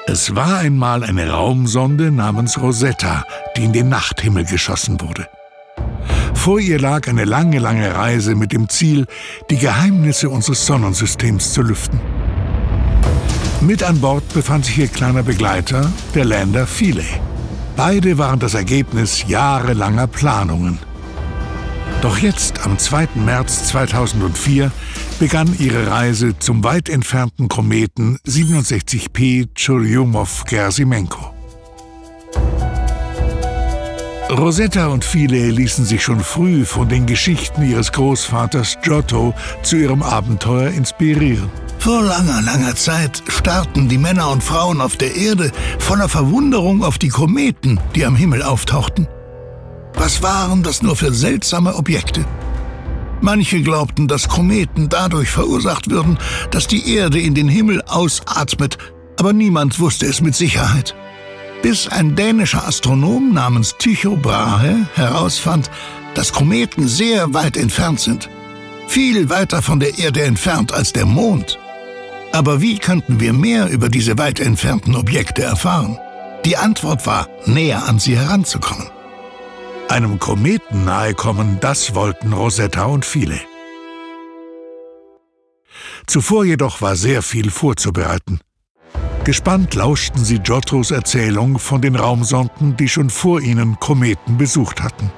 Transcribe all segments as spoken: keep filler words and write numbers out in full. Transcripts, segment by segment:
Es war einmal eine Raumsonde namens Rosetta, die in den Nachthimmel geschossen wurde. Vor ihr lag eine lange, lange Reise mit dem Ziel, die Geheimnisse unseres Sonnensystems zu lüften. Mit an Bord befand sich ihr kleiner Begleiter, der Lander Philae. Beide waren das Ergebnis jahrelanger Planungen. Doch jetzt, am zweiten März zweitausendvier, begann ihre Reise zum weit entfernten Kometen siebenundsechzig P Churyumov-Gerasimenko. Rosetta und Philae ließen sich schon früh von den Geschichten ihres Großvaters Giotto zu ihrem Abenteuer inspirieren. Vor langer, langer Zeit starrten die Männer und Frauen auf der Erde voller Verwunderung auf die Kometen, die am Himmel auftauchten. Was waren das nur für seltsame Objekte? Manche glaubten, dass Kometen dadurch verursacht würden, dass die Erde in den Himmel ausatmet, aber niemand wusste es mit Sicherheit. Bis ein dänischer Astronom namens Tycho Brahe herausfand, dass Kometen sehr weit entfernt sind. Viel weiter von der Erde entfernt als der Mond. Aber wie könnten wir mehr über diese weit entfernten Objekte erfahren? Die Antwort war, näher an sie heranzukommen. Einem Kometen nahe kommen, das wollten Rosetta und Philae. Zuvor jedoch war sehr viel vorzubereiten. Gespannt lauschten sie Giottos Erzählung von den Raumsonden, die schon vor ihnen Kometen besucht hatten.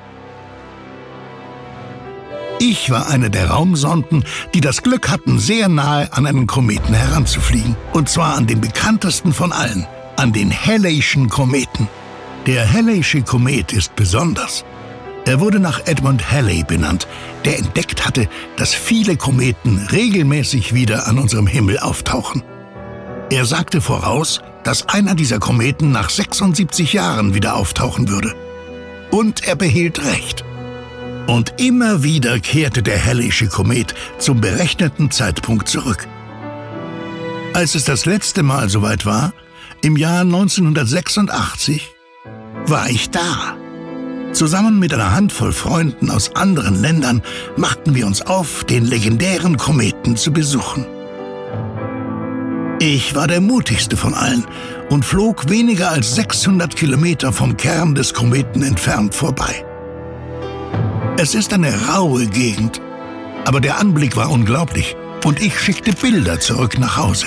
Ich war eine der Raumsonden, die das Glück hatten, sehr nahe an einen Kometen heranzufliegen. Und zwar an den bekanntesten von allen, an den Halleyschen Kometen. Der Halleysche Komet ist besonders. Er wurde nach Edmund Halley benannt, der entdeckt hatte, dass viele Kometen regelmäßig wieder an unserem Himmel auftauchen. Er sagte voraus, dass einer dieser Kometen nach sechsundsiebzig Jahren wieder auftauchen würde. Und er behielt recht. Und immer wieder kehrte der Halleysche Komet zum berechneten Zeitpunkt zurück. Als es das letzte Mal soweit war, im Jahr neunzehnhundertsechsundachtzig, war ich da. Zusammen mit einer Handvoll Freunden aus anderen Ländern machten wir uns auf, den legendären Kometen zu besuchen. Ich war der mutigste von allen und flog weniger als sechshundert Kilometer vom Kern des Kometen entfernt vorbei. Es ist eine raue Gegend, aber der Anblick war unglaublich und ich schickte Bilder zurück nach Hause.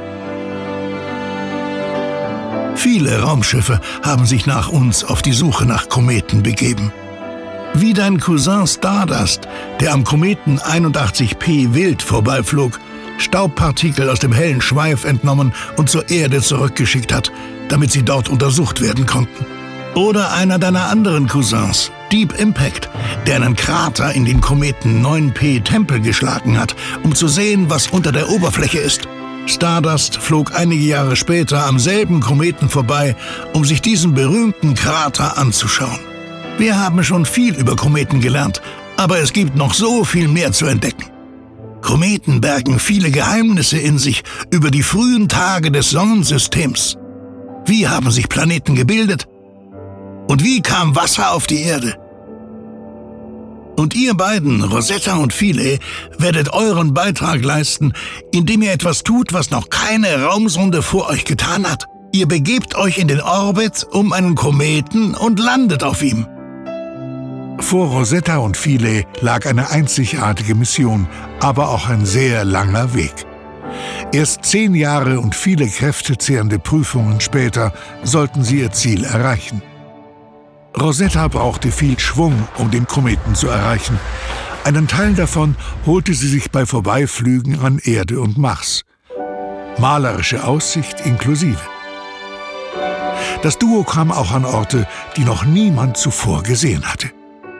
Viele Raumschiffe haben sich nach uns auf die Suche nach Kometen begeben. Wie dein Cousin Stardust, der am Kometen einundachtzig P wild vorbeiflog, Staubpartikel aus dem hellen Schweif entnommen und zur Erde zurückgeschickt hat, damit sie dort untersucht werden konnten. Oder einer deiner anderen Cousins, Deep Impact, der einen Krater in den Kometen neun P Tempel geschlagen hat, um zu sehen, was unter der Oberfläche ist. Stardust flog einige Jahre später am selben Kometen vorbei, um sich diesen berühmten Krater anzuschauen. Wir haben schon viel über Kometen gelernt, aber es gibt noch so viel mehr zu entdecken. Kometen bergen viele Geheimnisse in sich über die frühen Tage des Sonnensystems. Wie haben sich Planeten gebildet? Und wie kam Wasser auf die Erde? Und ihr beiden, Rosetta und Philae, werdet euren Beitrag leisten, indem ihr etwas tut, was noch keine Raumsonde vor euch getan hat. Ihr begebt euch in den Orbit um einen Kometen und landet auf ihm. Vor Rosetta und Philae lag eine einzigartige Mission, aber auch ein sehr langer Weg. Erst zehn Jahre und viele kräftezehrende Prüfungen später sollten sie ihr Ziel erreichen. Rosetta brauchte viel Schwung, um den Kometen zu erreichen. Einen Teil davon holte sie sich bei Vorbeiflügen an Erde und Mars. Malerische Aussicht inklusive. Das Duo kam auch an Orte, die noch niemand zuvor gesehen hatte.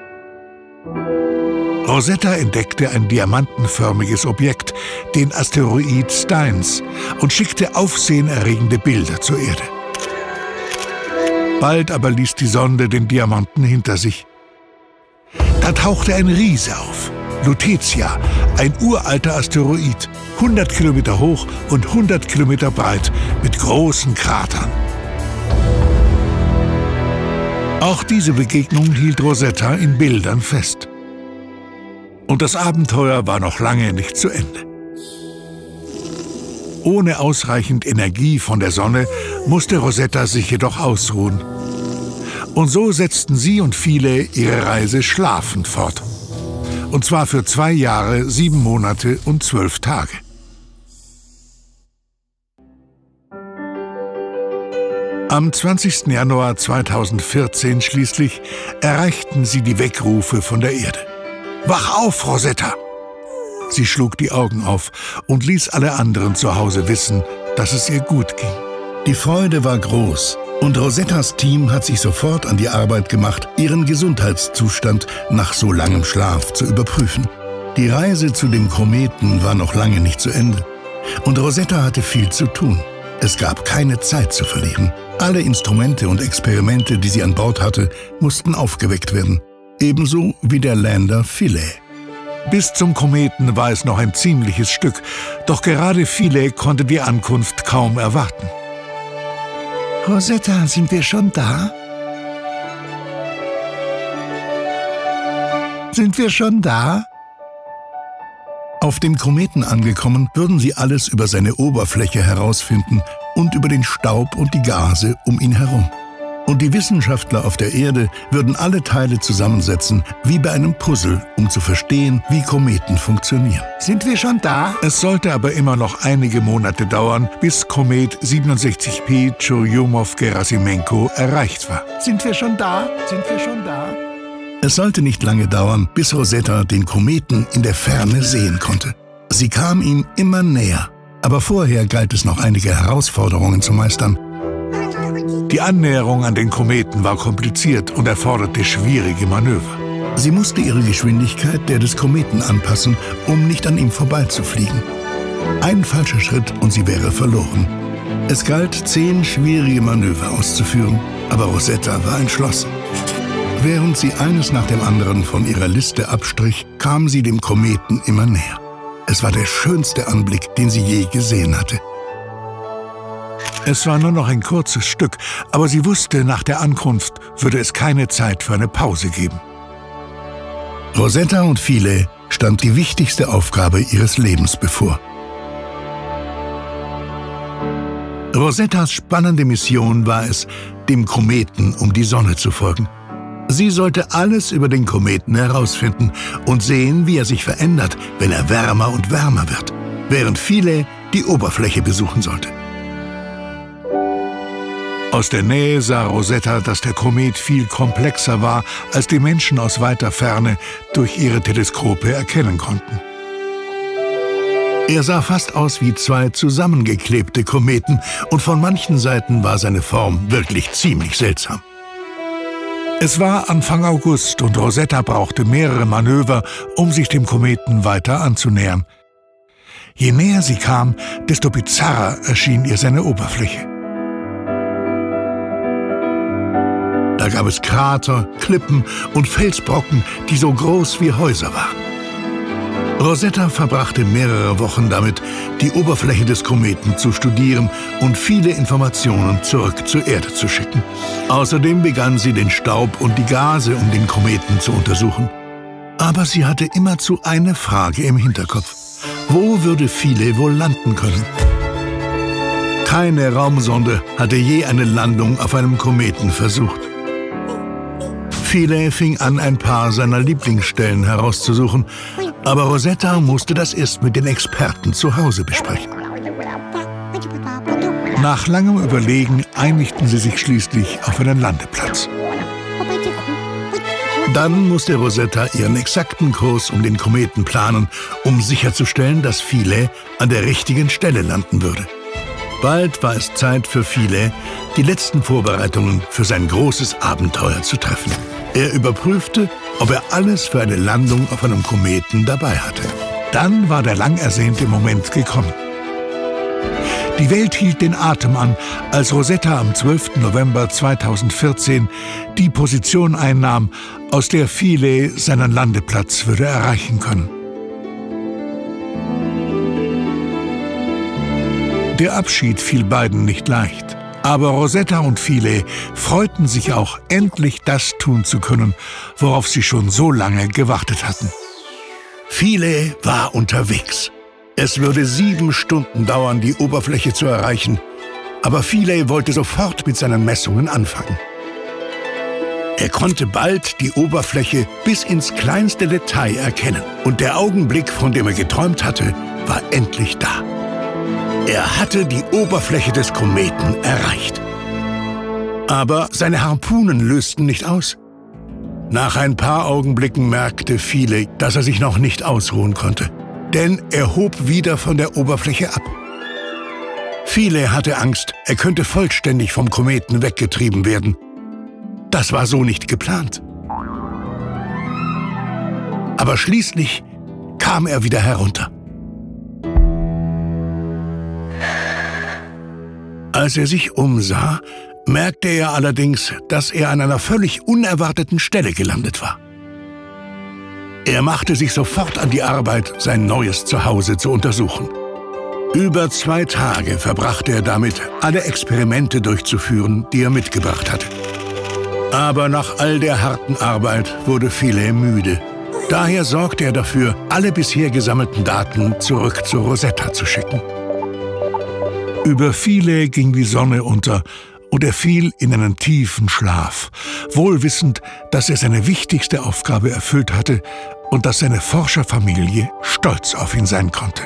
Rosetta entdeckte ein diamantenförmiges Objekt, den Asteroid Stynes, und schickte aufsehenerregende Bilder zur Erde. Bald aber ließ die Sonde den Diamanten hinter sich. Da tauchte ein Riese auf, Lutetia, ein uralter Asteroid, hundert Kilometer hoch und hundert Kilometer breit, mit großen Kratern. Auch diese Begegnung hielt Rosetta in Bildern fest. Und das Abenteuer war noch lange nicht zu Ende. Ohne ausreichend Energie von der Sonne musste Rosetta sich jedoch ausruhen. Und so setzten sie und viele ihre Reise schlafend fort. Und zwar für zwei Jahre, sieben Monate und zwölf Tage. Am zwanzigsten Januar zweitausendvierzehn schließlich erreichten sie die Weckrufe von der Erde. »Wach auf, Rosetta!« Sie schlug die Augen auf und ließ alle anderen zu Hause wissen, dass es ihr gut ging. Die Freude war groß und Rosettas Team hat sich sofort an die Arbeit gemacht, ihren Gesundheitszustand nach so langem Schlaf zu überprüfen. Die Reise zu dem Kometen war noch lange nicht zu Ende und Rosetta hatte viel zu tun. Es gab keine Zeit zu verlieren. Alle Instrumente und Experimente, die sie an Bord hatte, mussten aufgeweckt werden. Ebenso wie der Lander Philae. Bis zum Kometen war es noch ein ziemliches Stück, doch gerade Philae konnte die Ankunft kaum erwarten. »Rosetta, sind wir schon da? Sind wir schon da?« Auf dem Kometen angekommen, würden sie alles über seine Oberfläche herausfinden und über den Staub und die Gase um ihn herum. Und die Wissenschaftler auf der Erde würden alle Teile zusammensetzen, wie bei einem Puzzle, um zu verstehen, wie Kometen funktionieren. »Sind wir schon da?« Es sollte aber immer noch einige Monate dauern, bis Komet siebenundsechzig P Churyumov-Gerasimenko erreicht war. »Sind wir schon da? Sind wir schon da?« Es sollte nicht lange dauern, bis Rosetta den Kometen in der Ferne sehen konnte. Sie kam ihm immer näher, aber vorher galt es noch einige Herausforderungen zu meistern. Die Annäherung an den Kometen war kompliziert und erforderte schwierige Manöver. Sie musste ihre Geschwindigkeit der des Kometen anpassen, um nicht an ihm vorbeizufliegen. Ein falscher Schritt und sie wäre verloren. Es galt, zehn schwierige Manöver auszuführen, aber Rosetta war entschlossen. Während sie eines nach dem anderen von ihrer Liste abstrich, kam sie dem Kometen immer näher. Es war der schönste Anblick, den sie je gesehen hatte. Es war nur noch ein kurzes Stück, aber sie wusste, nach der Ankunft würde es keine Zeit für eine Pause geben. Rosetta und Philae stand die wichtigste Aufgabe ihres Lebens bevor. Rosettas spannende Mission war es, dem Kometen um die Sonne zu folgen. Sie sollte alles über den Kometen herausfinden und sehen, wie er sich verändert, wenn er wärmer und wärmer wird, während Philae die Oberfläche besuchen sollte. Aus der Nähe sah Rosetta, dass der Komet viel komplexer war, als die Menschen aus weiter Ferne durch ihre Teleskope erkennen konnten. Er sah fast aus wie zwei zusammengeklebte Kometen und von manchen Seiten war seine Form wirklich ziemlich seltsam. Es war Anfang August und Rosetta brauchte mehrere Manöver, um sich dem Kometen weiter anzunähern. Je näher sie kam, desto bizarrer erschien ihr seine Oberfläche. Da gab es Krater, Klippen und Felsbrocken, die so groß wie Häuser waren. Rosetta verbrachte mehrere Wochen damit, die Oberfläche des Kometen zu studieren und viele Informationen zurück zur Erde zu schicken. Außerdem begann sie, den Staub und die Gase um den Kometen zu untersuchen. Aber sie hatte immerzu eine Frage im Hinterkopf. Wo würde Philae wohl landen können? Keine Raumsonde hatte je eine Landung auf einem Kometen versucht. Philae fing an, ein paar seiner Lieblingsstellen herauszusuchen, aber Rosetta musste das erst mit den Experten zu Hause besprechen. Nach langem Überlegen einigten sie sich schließlich auf einen Landeplatz. Dann musste Rosetta ihren exakten Kurs um den Kometen planen, um sicherzustellen, dass Philae an der richtigen Stelle landen würde. Bald war es Zeit für Philae, die letzten Vorbereitungen für sein großes Abenteuer zu treffen. Er überprüfte, ob er alles für eine Landung auf einem Kometen dabei hatte. Dann war der lang ersehnte Moment gekommen. Die Welt hielt den Atem an, als Rosetta am zwölften November zweitausendvierzehn die Position einnahm, aus der Philae seinen Landeplatz würde erreichen können. Der Abschied fiel beiden nicht leicht, aber Rosetta und Philae freuten sich auch, endlich das tun zu können, worauf sie schon so lange gewartet hatten. Philae war unterwegs. Es würde sieben Stunden dauern, die Oberfläche zu erreichen, Aber Philae wollte sofort mit seinen Messungen anfangen. Er konnte bald die Oberfläche bis ins kleinste Detail erkennen. Und der Augenblick, von dem er geträumt hatte, war endlich da. Er hatte die Oberfläche des Kometen erreicht. Aber seine Harpunen lösten nicht aus. Nach ein paar Augenblicken merkte Philae, dass er sich noch nicht ausruhen konnte. Denn er hob wieder von der Oberfläche ab. Philae hatte Angst, er könnte vollständig vom Kometen weggetrieben werden. Das war so nicht geplant. Aber schließlich kam er wieder herunter. Als er sich umsah, merkte er allerdings, dass er an einer völlig unerwarteten Stelle gelandet war. Er machte sich sofort an die Arbeit, sein neues Zuhause zu untersuchen. Über zwei Tage verbrachte er damit, alle Experimente durchzuführen, die er mitgebracht hatte. Aber nach all der harten Arbeit wurde Philae müde. Daher sorgte er dafür, alle bisher gesammelten Daten zurück zu Rosetta zu schicken. Über Philae ging die Sonne unter und er fiel in einen tiefen Schlaf, wohl wissend, dass er seine wichtigste Aufgabe erfüllt hatte und dass seine Forscherfamilie stolz auf ihn sein konnte.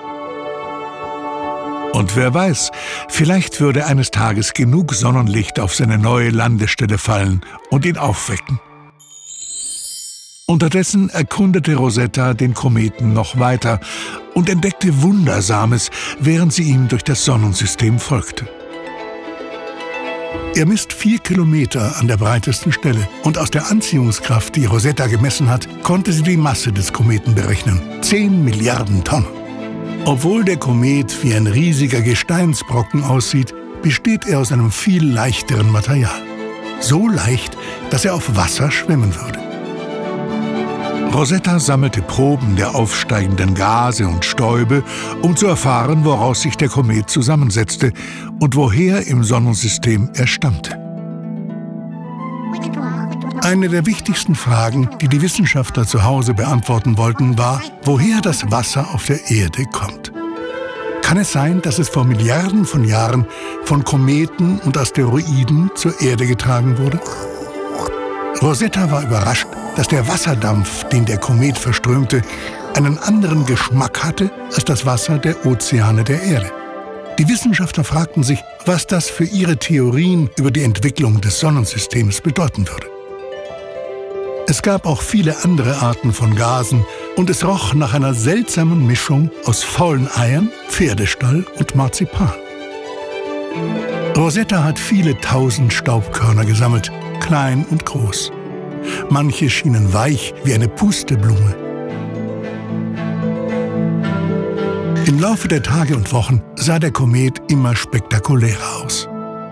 Und wer weiß, vielleicht würde eines Tages genug Sonnenlicht auf seine neue Landestelle fallen und ihn aufwecken. Unterdessen erkundete Rosetta den Kometen noch weiter und entdeckte Wundersames, während sie ihm durch das Sonnensystem folgte. Er misst vier Kilometer an der breitesten Stelle und aus der Anziehungskraft, die Rosetta gemessen hat, konnte sie die Masse des Kometen berechnen. Zehn Milliarden Tonnen. Obwohl der Komet wie ein riesiger Gesteinsbrocken aussieht, besteht er aus einem viel leichteren Material. So leicht, dass er auf Wasser schwimmen würde. Rosetta sammelte Proben der aufsteigenden Gase und Stäube, um zu erfahren, woraus sich der Komet zusammensetzte und woher im Sonnensystem er stammte. Eine der wichtigsten Fragen, die die Wissenschaftler zu Hause beantworten wollten, war, woher das Wasser auf der Erde kommt. Kann es sein, dass es vor Milliarden von Jahren von Kometen und Asteroiden zur Erde getragen wurde? Rosetta war überrascht, dass der Wasserdampf, den der Komet verströmte, einen anderen Geschmack hatte als das Wasser der Ozeane der Erde. Die Wissenschaftler fragten sich, was das für ihre Theorien über die Entwicklung des Sonnensystems bedeuten würde. Es gab auch viele andere Arten von Gasen und es roch nach einer seltsamen Mischung aus faulen Eiern, Pferdestall und Marzipan. Rosetta hat viele tausend Staubkörner gesammelt, klein und groß. Manche schienen weich wie eine Pusteblume. Im Laufe der Tage und Wochen sah der Komet immer spektakulärer aus.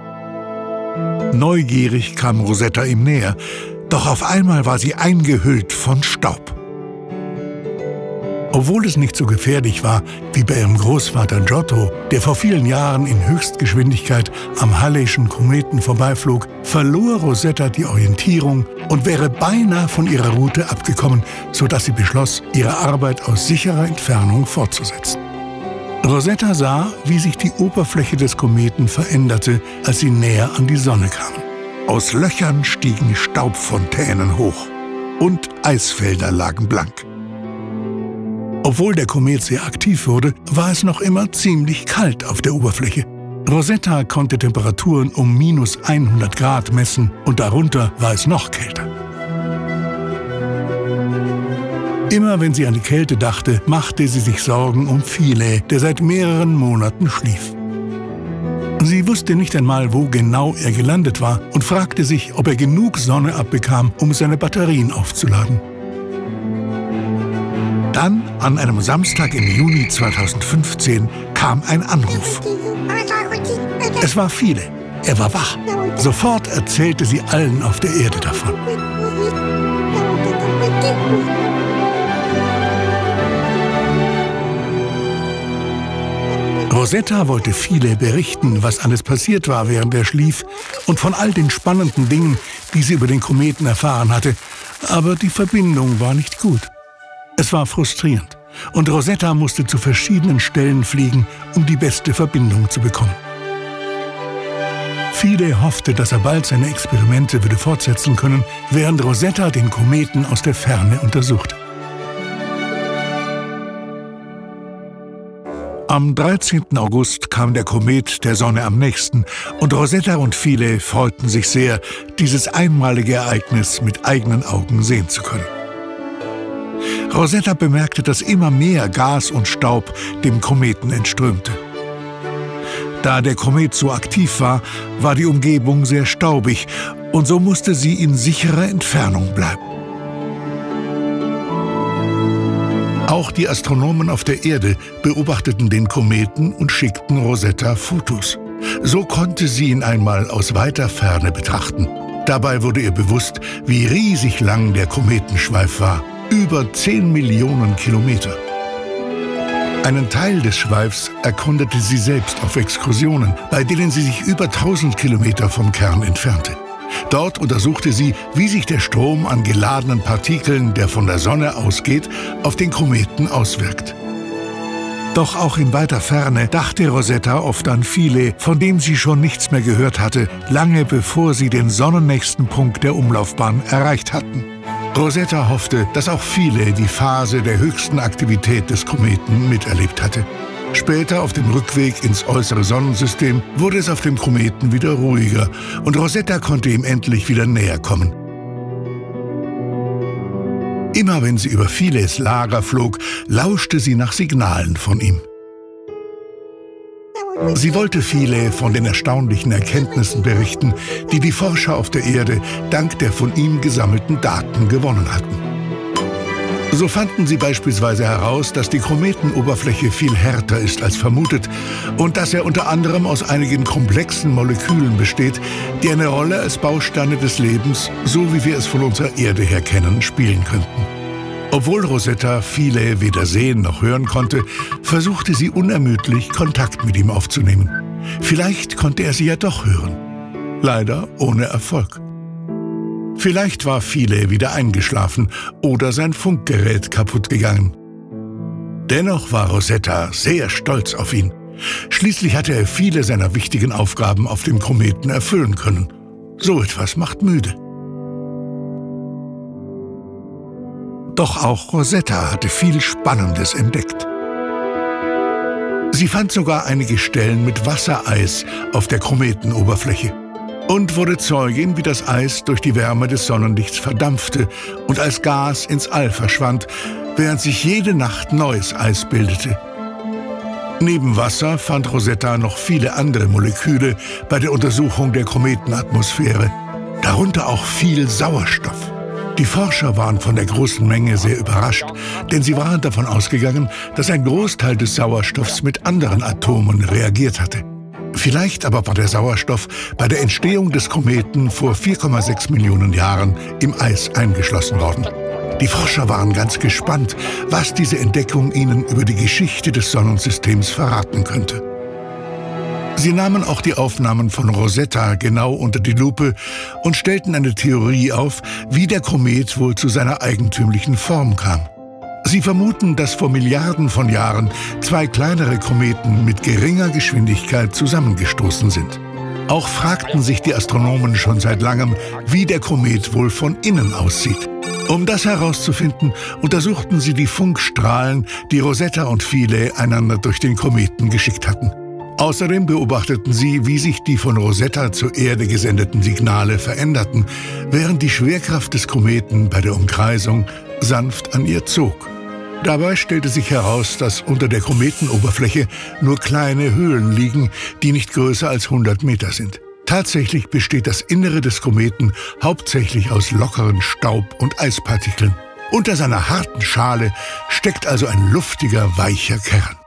Neugierig kam Rosetta ihm näher, doch auf einmal war sie eingehüllt von Staub. Obwohl es nicht so gefährlich war wie bei ihrem Großvater Giotto, der vor vielen Jahren in Höchstgeschwindigkeit am Halleyschen Kometen vorbeiflog, verlor Rosetta die Orientierung und wäre beinahe von ihrer Route abgekommen, sodass sie beschloss, ihre Arbeit aus sicherer Entfernung fortzusetzen. Rosetta sah, wie sich die Oberfläche des Kometen veränderte, als sie näher an die Sonne kamen. Aus Löchern stiegen Staubfontänen hoch und Eisfelder lagen blank. Obwohl der Komet sehr aktiv wurde, war es noch immer ziemlich kalt auf der Oberfläche. Rosetta konnte Temperaturen um minus hundert Grad messen und darunter war es noch kälter. Immer wenn sie an die Kälte dachte, machte sie sich Sorgen um Philae, der seit mehreren Monaten schlief. Sie wusste nicht einmal, wo genau er gelandet war und fragte sich, ob er genug Sonne abbekam, um seine Batterien aufzuladen. Dann, an einem Samstag im Juni zweitausendfünfzehn, kam ein Anruf. Es war Philae. Er war wach. Sofort erzählte sie allen auf der Erde davon. Rosetta wollte Philae berichten, was alles passiert war, während er schlief, und von all den spannenden Dingen, die sie über den Kometen erfahren hatte. Aber die Verbindung war nicht gut. Es war frustrierend und Rosetta musste zu verschiedenen Stellen fliegen, um die beste Verbindung zu bekommen. Philae hoffte, dass er bald seine Experimente würde fortsetzen können, während Rosetta den Kometen aus der Ferne untersuchte. Am dreizehnten August kam der Komet der Sonne am nächsten und Rosetta und Philae freuten sich sehr, dieses einmalige Ereignis mit eigenen Augen sehen zu können. Rosetta bemerkte, dass immer mehr Gas und Staub dem Kometen entströmte. Da der Komet so aktiv war, war die Umgebung sehr staubig und so musste sie in sicherer Entfernung bleiben. Auch die Astronomen auf der Erde beobachteten den Kometen und schickten Rosetta Fotos. So konnte sie ihn einmal aus weiter Ferne betrachten. Dabei wurde ihr bewusst, wie riesig lang der Kometenschweif war. Über zehn Millionen Kilometer. Einen Teil des Schweifs erkundete sie selbst auf Exkursionen, bei denen sie sich über tausend Kilometer vom Kern entfernte. Dort untersuchte sie, wie sich der Strom an geladenen Partikeln, der von der Sonne ausgeht, auf den Kometen auswirkt. Doch auch in weiter Ferne dachte Rosetta oft an Philae, von dem sie schon nichts mehr gehört hatte, lange bevor sie den sonnennächsten Punkt der Umlaufbahn erreicht hatten. Rosetta hoffte, dass auch Philae die Phase der höchsten Aktivität des Kometen miterlebt hatte. Später auf dem Rückweg ins äußere Sonnensystem wurde es auf dem Kometen wieder ruhiger und Rosetta konnte ihm endlich wieder näher kommen. Immer wenn sie über Philaes Lager flog, lauschte sie nach Signalen von ihm. Sie wollte Philae von den erstaunlichen Erkenntnissen berichten, die die Forscher auf der Erde dank der von ihm gesammelten Daten gewonnen hatten. So fanden sie beispielsweise heraus, dass die Kometenoberfläche viel härter ist als vermutet und dass er unter anderem aus einigen komplexen Molekülen besteht, die eine Rolle als Bausteine des Lebens, so wie wir es von unserer Erde her kennen, spielen könnten. Obwohl Rosetta Philae weder sehen noch hören konnte, versuchte sie unermüdlich, Kontakt mit ihm aufzunehmen. Vielleicht konnte er sie ja doch hören. Leider ohne Erfolg. Vielleicht war Philae wieder eingeschlafen oder sein Funkgerät kaputt gegangen. Dennoch war Rosetta sehr stolz auf ihn. Schließlich hatte er viele seiner wichtigen Aufgaben auf dem Kometen erfüllen können. So etwas macht müde. Doch auch Rosetta hatte viel Spannendes entdeckt. Sie fand sogar einige Stellen mit Wassereis auf der Kometenoberfläche und wurde Zeugin, wie das Eis durch die Wärme des Sonnenlichts verdampfte und als Gas ins All verschwand, während sich jede Nacht neues Eis bildete. Neben Wasser fand Rosetta noch viele andere Moleküle bei der Untersuchung der Kometenatmosphäre, darunter auch viel Sauerstoff. Die Forscher waren von der großen Menge sehr überrascht, denn sie waren davon ausgegangen, dass ein Großteil des Sauerstoffs mit anderen Atomen reagiert hatte. Vielleicht aber war der Sauerstoff bei der Entstehung des Kometen vor vier Komma sechs Millionen Jahren im Eis eingeschlossen worden. Die Forscher waren ganz gespannt, was diese Entdeckung ihnen über die Geschichte des Sonnensystems verraten könnte. Sie nahmen auch die Aufnahmen von Rosetta genau unter die Lupe und stellten eine Theorie auf, wie der Komet wohl zu seiner eigentümlichen Form kam. Sie vermuten, dass vor Milliarden von Jahren zwei kleinere Kometen mit geringer Geschwindigkeit zusammengestoßen sind. Auch fragten sich die Astronomen schon seit langem, wie der Komet wohl von innen aussieht. Um das herauszufinden, untersuchten sie die Funkstrahlen, die Rosetta und Philae einander durch den Kometen geschickt hatten. Außerdem beobachteten sie, wie sich die von Rosetta zur Erde gesendeten Signale veränderten, während die Schwerkraft des Kometen bei der Umkreisung sanft an ihr zog. Dabei stellte sich heraus, dass unter der Kometenoberfläche nur kleine Höhlen liegen, die nicht größer als hundert Meter sind. Tatsächlich besteht das Innere des Kometen hauptsächlich aus lockeren Staub- und Eispartikeln. Unter seiner harten Schale steckt also ein luftiger, weicher Kern.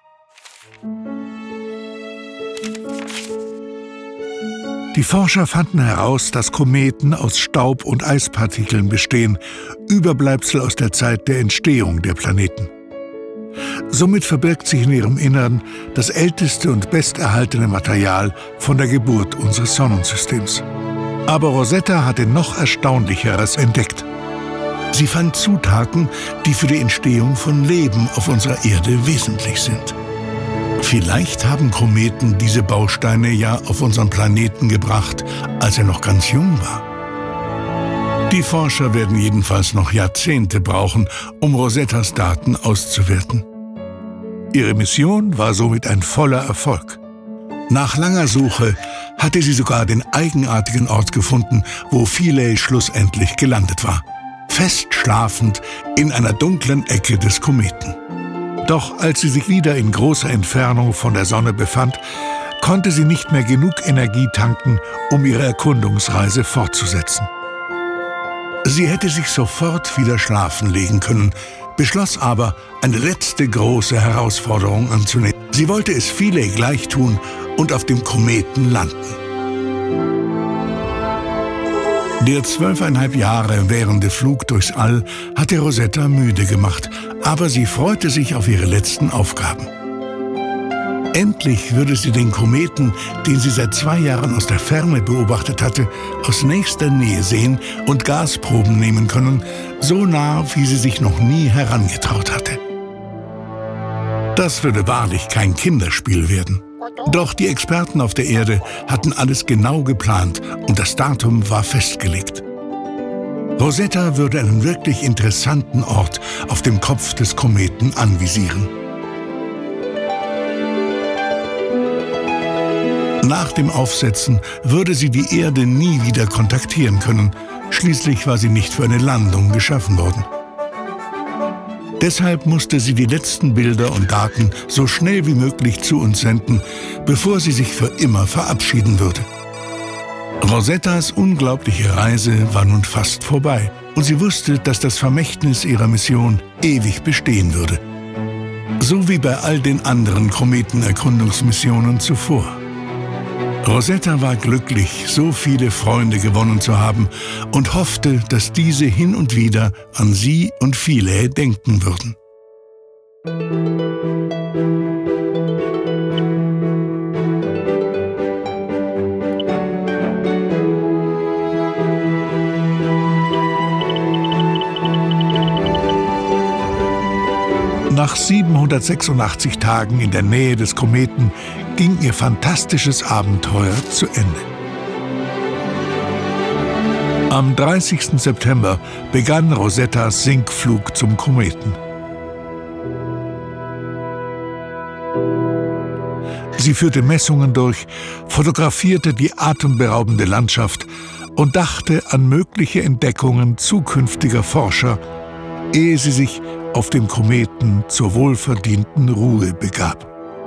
Die Forscher fanden heraus, dass Kometen aus Staub- und Eispartikeln bestehen, Überbleibsel aus der Zeit der Entstehung der Planeten. Somit verbirgt sich in ihrem Innern das älteste und besterhaltene Material von der Geburt unseres Sonnensystems. Aber Rosetta hatte noch Erstaunlicheres entdeckt. Sie fand Zutaten, die für die Entstehung von Leben auf unserer Erde wesentlich sind. Vielleicht haben Kometen diese Bausteine ja auf unseren Planeten gebracht, als er noch ganz jung war. Die Forscher werden jedenfalls noch Jahrzehnte brauchen, um Rosettas Daten auszuwerten. Ihre Mission war somit ein voller Erfolg. Nach langer Suche hatte sie sogar den eigenartigen Ort gefunden, wo Philae schlussendlich gelandet war. Fest schlafend in einer dunklen Ecke des Kometen. Doch als sie sich wieder in großer Entfernung von der Sonne befand, konnte sie nicht mehr genug Energie tanken, um ihre Erkundungsreise fortzusetzen. Sie hätte sich sofort wieder schlafen legen können, beschloss aber, eine letzte große Herausforderung anzunehmen. Sie wollte es Philae gleich tun und auf dem Kometen landen. Der zwölfeinhalb Jahre währende Flug durchs All hatte Rosetta müde gemacht, aber sie freute sich auf ihre letzten Aufgaben. Endlich würde sie den Kometen, den sie seit zwei Jahren aus der Ferne beobachtet hatte, aus nächster Nähe sehen und Gasproben nehmen können, so nah, wie sie sich noch nie herangetraut hatte. Das würde wahrlich kein Kinderspiel werden. Doch die Experten auf der Erde hatten alles genau geplant und das Datum war festgelegt. Rosetta würde einen wirklich interessanten Ort auf dem Kopf des Kometen anvisieren. Nach dem Aufsetzen würde sie die Erde nie wieder kontaktieren können. Schließlich war sie nicht für eine Landung geschaffen worden. Deshalb musste sie die letzten Bilder und Daten so schnell wie möglich zu uns senden, bevor sie sich für immer verabschieden würde. Rosettas unglaubliche Reise war nun fast vorbei und sie wusste, dass das Vermächtnis ihrer Mission ewig bestehen würde. So wie bei all den anderen Kometenerkundungsmissionen zuvor. Rosetta war glücklich, so viele Freunde gewonnen zu haben und hoffte, dass diese hin und wieder an sie und Philae denken würden. Nach siebenhundertsechsundachtzig Tagen in der Nähe des Kometen ging ihr fantastisches Abenteuer zu Ende. Am dreißigsten September begann Rosettas Sinkflug zum Kometen. Sie führte Messungen durch, fotografierte die atemberaubende Landschaft und dachte an mögliche Entdeckungen zukünftiger Forscher, ehe sie sich auf dem Kometen zur wohlverdienten Ruhe begab.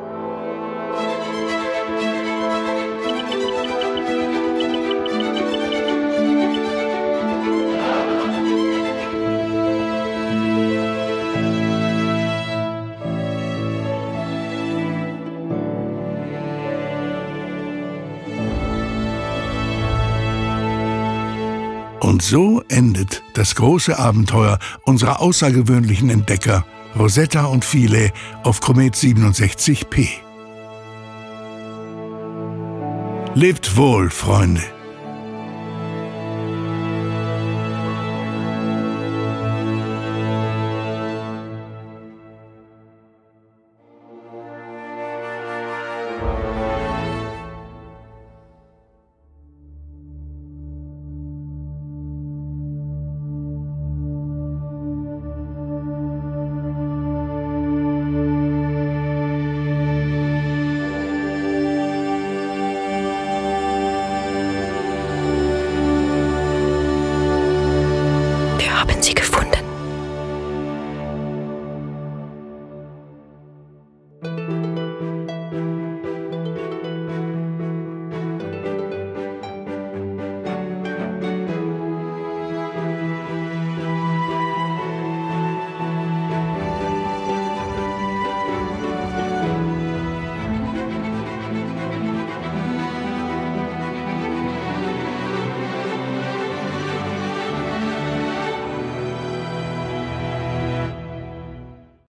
Und so endet das große Abenteuer unserer außergewöhnlichen Entdecker Rosetta und Philae auf Komet siebenundsechzig P. Lebt wohl, Freunde! Sie gefunden.